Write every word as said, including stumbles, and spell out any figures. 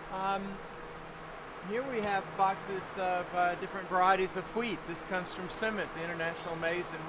Um, here we have boxes of uh, different varieties of wheat. This comes from Summit, the International Maize and